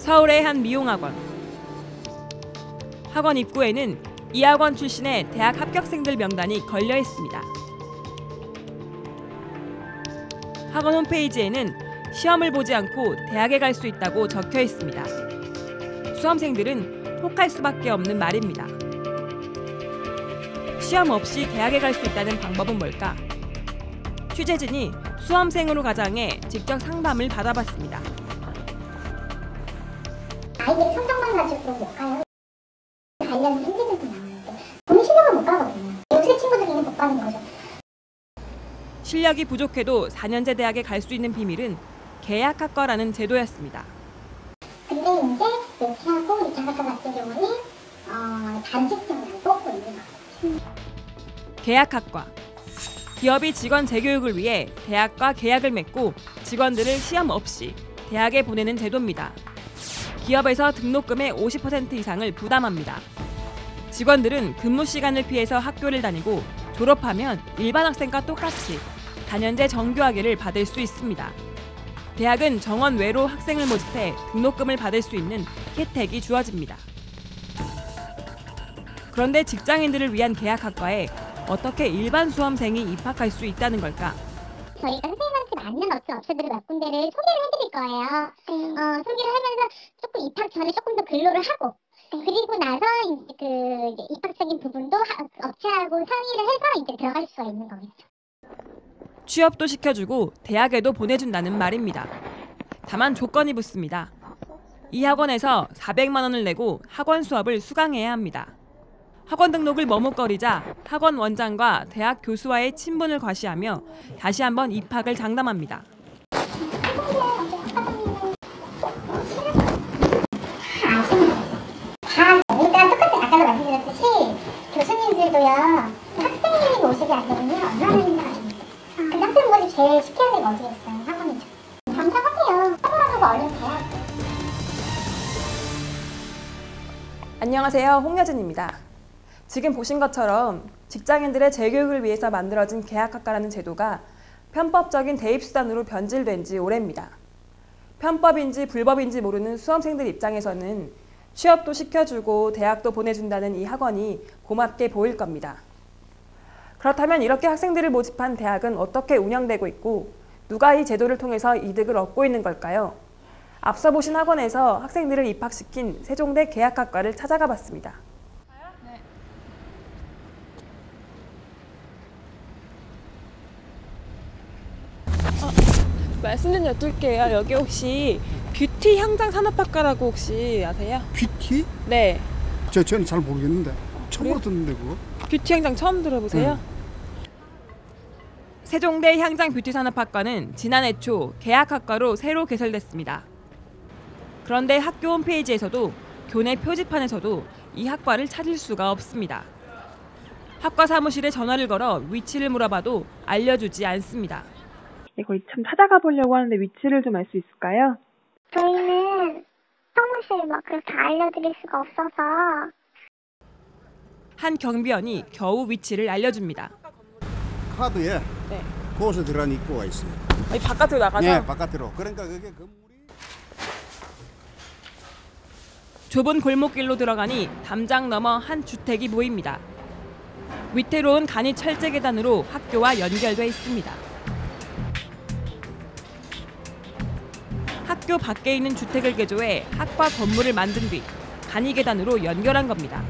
서울의 한 미용학원. 학원 입구에는 이 학원 출신의 대학 합격생들 명단이 걸려 있습니다. 학원 홈페이지에는 시험을 보지 않고 대학에 갈 수 있다고 적혀 있습니다. 수험생들은 혹할 수밖에 없는 말입니다. 시험 없이 대학에 갈 수 있다는 방법은 뭘까? 취재진이 수험생으로 가장해 직접 상담을 받아봤습니다. 아이들이 성적만 가지고 못 가요. 관련 힘들도 나오는데 본인 실력은 못 가거든요. 요새 친구들이는 못 가는 거죠. 실력이 부족해도 4년제 대학에 갈 수 있는 비밀은 계약학과라는 제도였습니다. 근데 이제 이렇게 하고 이 계약학과 같은 경우는 단식생을 뽑고 있는 거예요. 계약학과. 기업이 직원 재교육을 위해 대학과 계약을 맺고 직원들을 시험 없이 대학에 보내는 제도입니다. 기업에서 등록금의 50% 이상을 부담합니다. 직원들은 근무 시간을 피해서 학교를 다니고 졸업하면 일반 학생과 똑같이 4년제 정규학위를 받을 수 있습니다. 대학은 정원 외로 학생을 모집해 등록금을 받을 수 있는 혜택이 주어집니다. 그런데 직장인들을 위한 계약학과에 어떻게 일반 수험생이 입학할 수 있다는 걸까? 저희가 선생님한테 맞는 업체들을 몇 군데를 소개를 해드릴 거예요. 소개를 하면서 조금 입학 전에 조금 더 근로를 하고 그리고 나서 이제 입학적인 부분도 업체하고 상의를 해서 이제 들어갈 수가 있는 거겠죠. 취업도 시켜주고 대학에도 보내준다는 말입니다. 다만 조건이 붙습니다. 이 학원에서 400만 원을 내고 학원 수업을 수강해야 합니다. 학원 등록을 머뭇거리자 학원 원장과 대학 교수와의 친분을 과시하며 다시 한번 입학을 장담합니다. 일단 똑같은 아까도 말씀드렸듯이 교수님들도요 학생이 모집이 안 되면요 얼마나 힘들어집니까? 근데 학생 모집 제일 시켜야 되는 어디겠어요? 학원이죠. 감사하세요. 학원하고 얼른 돼요. 안녕하세요, 홍여진입니다. 지금 보신 것처럼 직장인들의 재교육을 위해서 만들어진 계약학과라는 제도가 편법적인 대입수단으로 변질된 지 오래입니다. 편법인지 불법인지 모르는 수험생들 입장에서는 취업도 시켜주고 대학도 보내준다는 이 학원이 고맙게 보일 겁니다. 그렇다면 이렇게 학생들을 모집한 대학은 어떻게 운영되고 있고 누가 이 제도를 통해서 이득을 얻고 있는 걸까요? 앞서 보신 학원에서 학생들을 입학시킨 세종대 계약학과를 찾아가 봤습니다. 말씀 좀 여쭐게요. 여기 혹시 뷰티 향장 산업학과라고 혹시 아세요? 뷰티? 네. 저는 잘 모르겠는데 처음 듣는데 그거. 뷰티 향장 처음 들어보세요? 세종대 향장 뷰티 산업학과는 지난해 초 계약학과로 새로 개설됐습니다. 그런데 학교 홈페이지에서도 교내 표지판에서도 이 학과를 찾을 수가 없습니다. 학과 사무실에 전화를 걸어 위치를 물어봐도 알려주지 않습니다. 거기 참 찾아가 보려고 하는데 위치를 좀 알 수 있을까요? 저희는 사무실 막 그렇게 알려드릴 수가 없어서. 한 경비원이 겨우 위치를 알려줍니다. 카드에 네. 그곳에 들어간 입구가 있어요. 아니, 바깥으로 나가서? 네, 바깥으로. 그러니까 그게 건물이 좁은 골목길로 들어가니 담장 너머 한 주택이 보입니다. 위태로운 간이 철제 계단으로 학교와 연결돼 있습니다. 학교 밖에 있는 주택을 개조해 학과 건물을 만든 뒤 간이 계단으로 연결한 겁니다.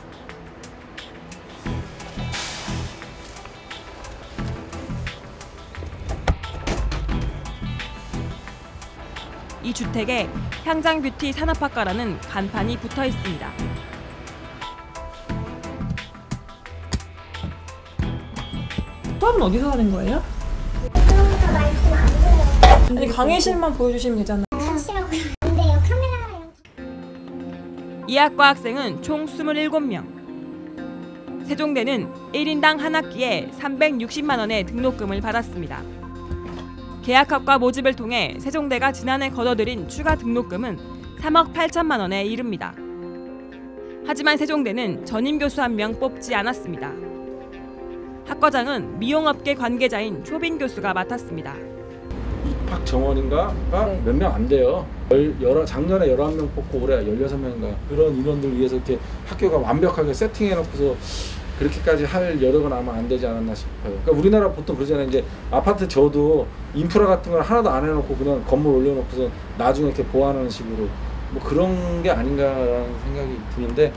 이 주택에 향장뷰티 산업학과라는 간판이 붙어 있습니다. 수업은 어디서 하는 거예요? 아니, 강의실만 보여주시면 되잖아요. 안 돼요. 카메라. 이 학과 학생은 총 27명. 세종대는 1인당 한 학기에 360만 원의 등록금을 받았습니다. 계약학과 모집을 통해 세종대가 지난해 걷어들인 추가 등록금은 3억 8천만 원에 이릅니다. 하지만 세종대는 전임 교수 한 명 뽑지 않았습니다. 학과장은 미용업계 관계자인 초빈 교수가 맡았습니다. 입학 정원인가가 네. 몇 명 안 돼요. 작년에 11명 뽑고 올해 16명인가 그런 인원들 위해서 이렇게 학교가 완벽하게 세팅해 놓고서 그렇게까지 할 여력은 아마 안 되지 않았나 싶어요. 그러니까 우리나라 보통 그러잖아요. 이제 아파트 저도 인프라 같은 걸 하나도 안 해놓고 그냥 건물 올려놓고서 나중에 이렇게 보완하는 식으로 뭐 그런 게 아닌가라는 생각이 드는데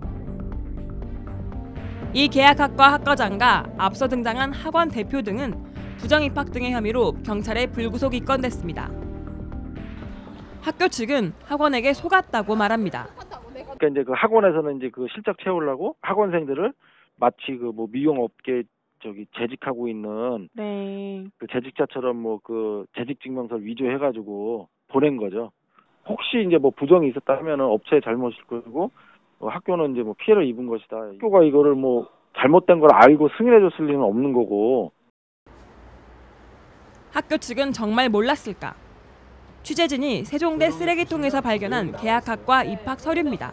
이 계약학과 학과장과 앞서 등장한 학원 대표 등은 부정입학 등의 혐의로 경찰에 불구속 입건됐습니다. 학교 측은 학원에게 속았다고 말합니다. 그러니까 이제 그 학원에서는 이제 그 실적 채우려고 학원생들을 마치 그 뭐 미용업계 재직하고 있는 그 재직자처럼 뭐 그 재직 증명서를 위조해가지고 보낸 거죠. 혹시 이제 뭐 부정이 있었다면은 업체의 잘못일 거고 학교는 이제 뭐 피해를 입은 것이다. 학교가 이거를 뭐 잘못된 걸 알고 승인해줬을 리는 없는 거고. 학교 측은 정말 몰랐을까? 취재진이 세종대 쓰레기통에서 발견한 계약학과 입학 서류입니다.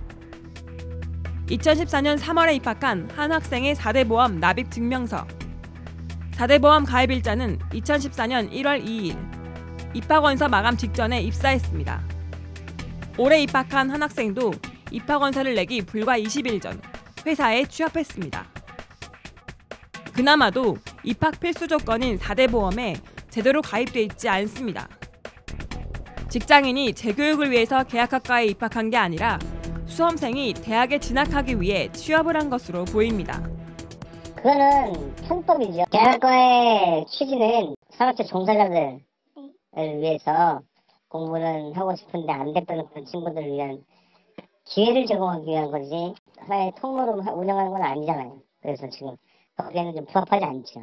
2014년 3월에 입학한 한 학생의 4대 보험 납입 증명서. 4대 보험 가입일자는 2014년 1월 2일. 입학원서 마감 직전에 입사했습니다. 올해 입학한 한 학생도 입학원서를 내기 불과 20일 전 회사에 취업했습니다. 그나마도 입학 필수 조건인 4대 보험에 제대로 가입돼 있지 않습니다. 직장인이 재교육을 위해서 계약학과에 입학한 게 아니라 수험생이 대학에 진학하기 위해 취업을 한 것으로 보입니다. 그거는 편법이죠. 계약과의 취지는 산업체 종사자들을 위해서 공부는 하고 싶은데 안 됐던 그런 친구들을 위한 기회를 제공하기 위한 거지 하나의 통로로 운영하는 건 아니잖아요. 그래서 지금 거기에는 좀 부합하지 않죠.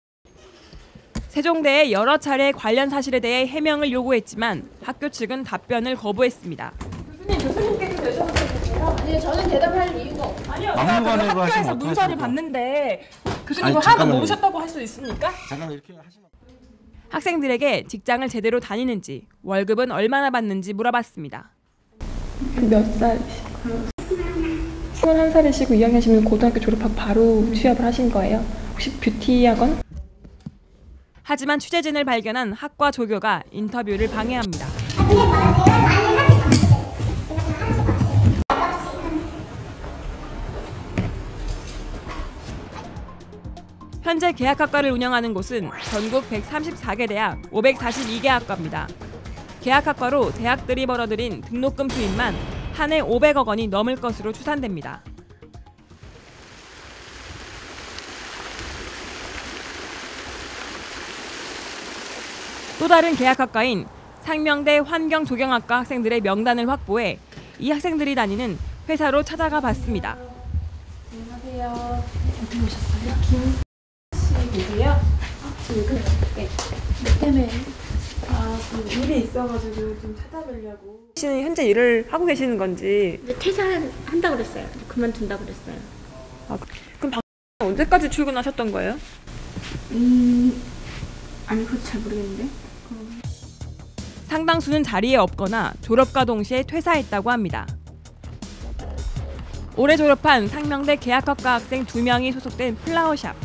세종대에 여러 차례 관련 사실에 대해 해명을 요구했지만 학교 측은 답변을 거부했습니다. 교수님께서 되셔도 되세요? 아니요, 저는 대답할 이유가 없어요. 아니요, 막무가내로 학교에서 하시면 문서를 봤는데 교수님 아니, 하고 잠깐만요. 모르셨다고 할 수 있습니까? 잠깐 이렇게 하시면 학생들에게 직장을 제대로 다니는지, 월급은 얼마나 받는지 물어봤습니다. 몇 살이시고요? 21살이시고 2학년이시면 고등학교 졸업하고 바로 취업을 하신 거예요? 혹시 뷰티 학원? 하지만 취재진을 발견한 학과 조교가 인터뷰를 방해합니다. 현재 계약학과를 운영하는 곳은 전국 134개 대학 542개 학과입니다. 계약학과로 대학들이 벌어들인 등록금 수입만 한 해 500억 원이 넘을 것으로 추산됩니다. 또 다른 계약학과인 상명대 환경조경학과 학생들의 명단을 확보해 이 학생들이 다니는 회사로 찾아가 봤습니다. 안녕하세요. 어디 오셨어요? 김씨이세요? 지금 네. 때문에 그 일이 있어가지고 좀 찾아뵈려고. 씨는 현재 일을 하고 계시는 건지. 퇴사한다고 그랬어요. 그만둔다고 그랬어요. 그럼 언제까지 출근하셨던 거예요? 아니 그것도 잘 모르겠는데. 상당수는 자리에 없거나 졸업과 동시에 퇴사했다고 합니다. 올해 졸업한 상명대 계약학과 학생 2명이 소속된 플라워샵.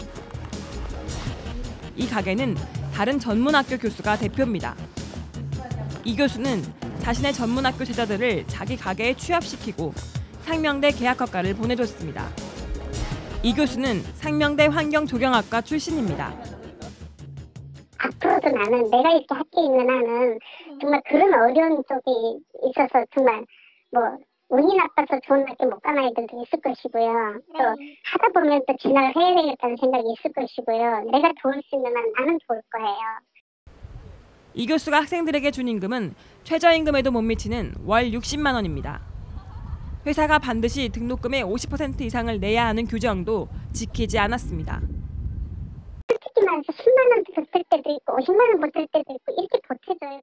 이 가게는 다른 전문학교 교수가 대표입니다. 이 교수는 자신의 전문학교 제자들을 자기 가게에 취업시키고 상명대 계약학과를 보내줬습니다. 이 교수는 상명대 환경조경학과 출신입니다. 앞으로도 나는 내가 이렇게 학교에 있는 한은 정말 그런 어려운 쪽이 있어서 정말 뭐 운이 나빠서 좋은 학교 못 간 아이들도 있을 것이고요. 또 하다 보면 또 진학을 해야 되겠다는 생각이 있을 것이고요. 내가 도울 수 있는 한 나는 도울 거예요. 이 교수가 학생들에게 준 임금은 최저임금에도 못 미치는 월 60만 원입니다. 회사가 반드시 등록금의 50% 이상을 내야 하는 규정도 지키지 않았습니다. 솔직히 말해서 10만 원 줬을 때도 있고 50만 원 못 줄 때도 있고 이렇게 보태줘요.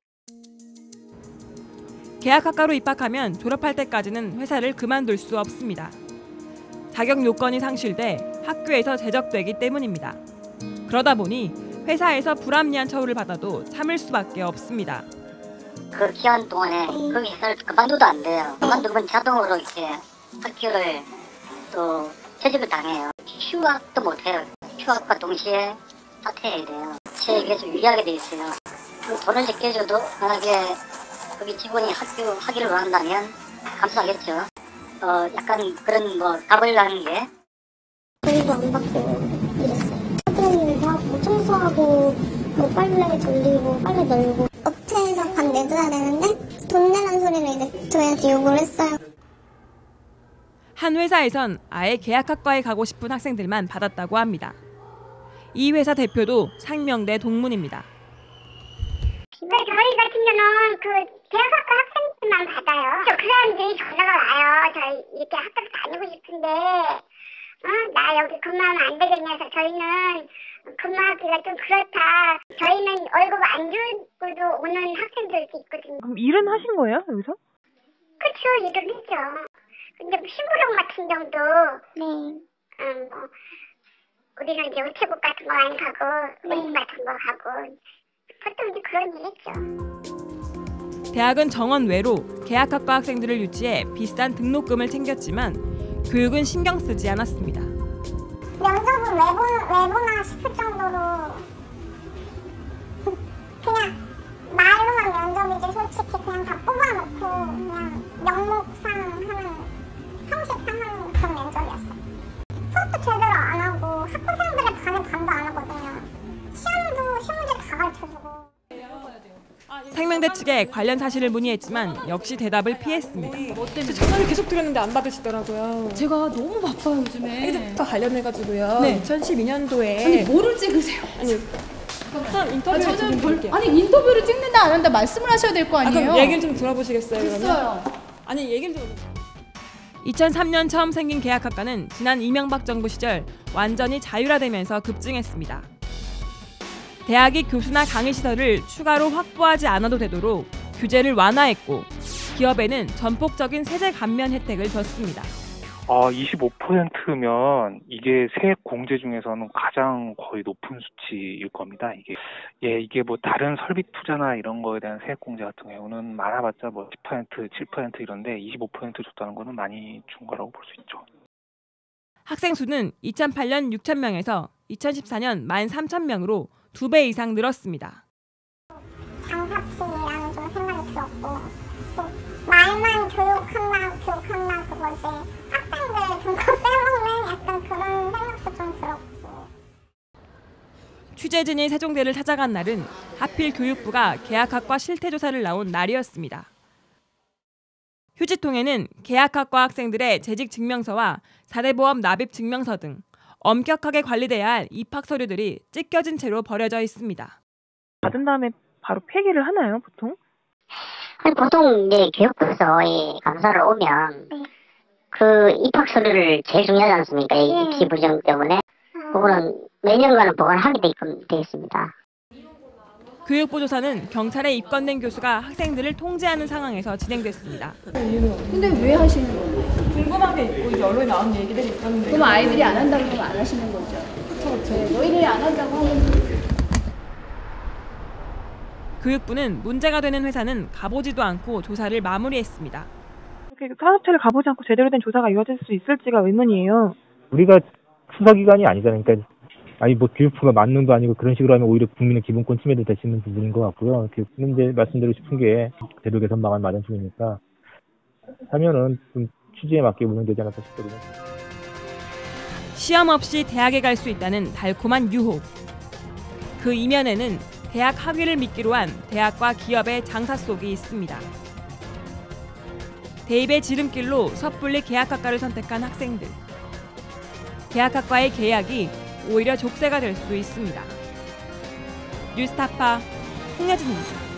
계약학과로 입학하면 졸업할 때까지는 회사를 그만둘 수 없습니다. 자격 요건이 상실돼 학교에서 제적되기 때문입니다. 그러다 보니 회사에서 불합리한 처우를 받아도 참을 수밖에 없습니다. 그 기간 동안에 그 회사를 그만둬도 안 돼요. 그만두면 자동으로 이제 학교를 또 퇴직을 당해요. 휴학도 못 해요. 휴학과 동시에 사퇴해야 돼요. 제 계속 유리하게 돼 있어요. 돈을 제껴줘도 만약에 거기 직원이 학위를 원한다면 감수하겠죠. 약간 그런 뭐 답을 하는 게. 돈도 안 받고 이랬어요. 학교 일도 하고 청소하고 뭐 빨래 돌리고 빨래 널고 업체에서 밥 내줘야 되는데 돈 내라는 소리를 이제 저희한테 요구를 했어요. 한 회사에선 아예 계약학과에 가고 싶은 학생들만 받았다고 합니다. 이 회사 대표도 상명대 동문입니다. 저희 같은 경우는 그 계약학과 학생들만 받아요. 그 사람들이 전화가 와요. 저희 이렇게 학교 다니고 싶은데 나 여기 근무하면 안 되겠냐 해서 저희는 근무하기가 좀 그렇다. 저희는 월급 안 주고도 오는 학생들도 있거든요. 그럼 일은 하신 거예요, 여기서? 그렇죠. 일을 했죠. 근데 심부름 같은 경우도 뭐 우리는 이제 우체국 같은 거 많이 가고 모임 같은 거 가고 보통 이제 그런 일 했죠. 대학은 정원 외로 계약학과 학생들을 유치해 비싼 등록금을 챙겼지만 교육은 신경 쓰지 않았습니다. 면접은 왜 보나 싶을 정도로 그냥 말로만 면접이지 솔직히 그냥 다 뽑아놓고 그냥 명목상 하는 형식상 그런 면접이었어요. 수업도 제대로 안 하고 학부생들의 반은 반도 안 하거든요. 시험도 시험지 다 가르쳐주고. 상명대 측에 관련 사실을 문의했지만 역시 대답을 피했습니다. 뭐 때문에 전화를 계속 드렸는데 안 받으시더라고요. 제가 너무 바빠요 요즘에. 애들부터 관련해가지고요. 네. 2012년도에 아니 뭐를 찍으세요? 아니 어떤 인터뷰를 저는 드릴게요. 아니 인터뷰를 찍는다 안 한다 말씀을 하셔야 될 거 아니에요? 그럼 얘기를 좀 들어보시겠어요? 됐어요. 그러면? 아니 얘기를 좀. 2003년 처음 생긴 계약학과는 지난 이명박 정부 시절 완전히 자율화되면서 급증했습니다. 대학이 교수나 강의 시설을 추가로 확보하지 않아도 되도록 규제를 완화했고 기업에는 전폭적인 세제 감면 혜택을 줬습니다. 25%면 이게 세액 공제 중에서는 가장 거의 높은 수치일 겁니다. 이게 뭐 다른 설비 투자나 이런 거에 대한 세액 공제 같은 경우는 많아봤자 뭐 10%, 7% 이런데 25% 줬다는 거는 많이 준 거라고 볼 수 있죠. 학생 수는 2008년 6,000명에서 2014년 13,000명으로 2배 이상 늘었습니다. 장사치라는 좀 생각이 들었고 또 말만 교육한다 그거지 학생들 좀 빼먹는 약간 그런 생각도 좀 들었고. 취재진이 세종대를 찾아간 날은 하필 교육부가 계약학과 실태조사를 나온 날이었습니다. 휴지통에는 계약학과 학생들의 재직증명서와 사대보험 납입증명서 등 엄격하게 관리돼야 할 입학 서류들이 찢겨진 채로 버려져 있습니다. 받은 다음에 바로 폐기를 하나요, 보통? 아니, 보통 이제 교육부에서 이 감사를 오면 그 입학 서류를 제일 중요하지 않습니까? 이 기부정 때문에 그거는 매년간은 보관하게 돼 있습니다. 교육부 조사는 경찰에 입건된 교수가 학생들을 통제하는 상황에서 진행됐습니다. 근데 왜 하시는 거예요? 궁금한 게 있고 이제 언론에 나온 얘기들이 있었는데. 그럼 아이들이 안 한다고 하면 안 하시는 거죠? 그렇죠. 너희들이 안 한다고 하면. 교육부는 문제가 되는 회사는 가보지도 않고 조사를 마무리했습니다. 이렇게 사업체를 가보지 않고 제대로 된 조사가 이루어질 수 있을지가 의문이에요. 우리가 수사기관이 아니잖아요. 그러니까 아니 뭐 교육부가 만능도 아니고 그런 식으로 하면 오히려 국민의 기본권 침해도 될 수 있는 부분인 것 같고요. 이제 말씀드리고 싶은 게 제도 개선 방안 마련 중이니까 하면은 좀 취지에 맞게 운영되지 않을까 싶거든요. 시험 없이 대학에 갈 수 있다는 달콤한 유혹. 그 이면에는 대학 학위를 미끼로 한 대학과 기업의 장사 속이 있습니다. 대입의 지름길로 섣불리 계약학과를 선택한 학생들. 계약학과의 계약이 오히려 족쇄가 될 수 있습니다. 뉴스타파 홍여진입니다.